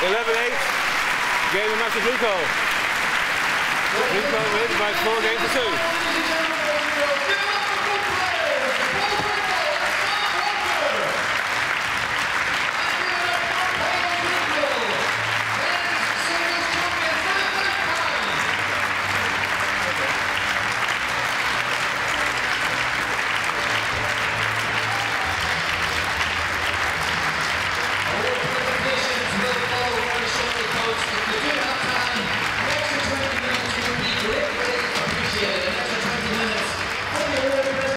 11-8. Game of Master Blue Call. Blue Call wins by 4 games to 2.